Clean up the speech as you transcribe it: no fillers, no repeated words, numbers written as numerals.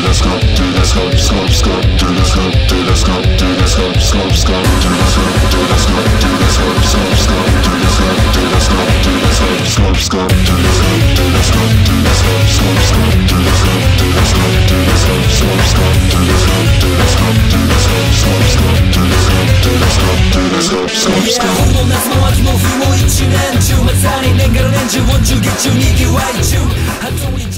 春も夏も秋も冬も一年中まさに年がら年中を中月中にぎわい中